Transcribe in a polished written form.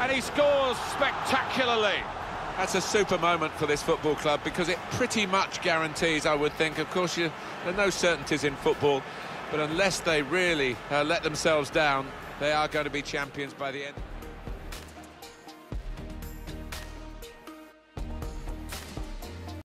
And he scores spectacularly. That's a super moment for this football club because it pretty much guarantees, I would think. Of course, there are no certainties in football, but unless they really let themselves down, they are going to be champions by the end.